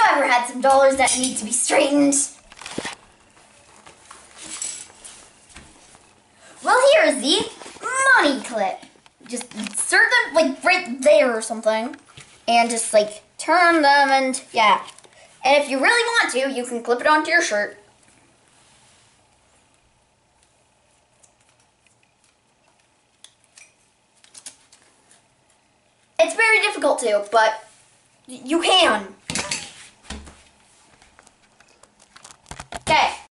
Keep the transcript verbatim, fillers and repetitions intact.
ever had some dollars that need to be straightened? Well, here is the money clip. Just insert them like right there or something. And just like turn them and yeah. And if you really want to, you can clip it onto your shirt. It's very difficult to, but you can.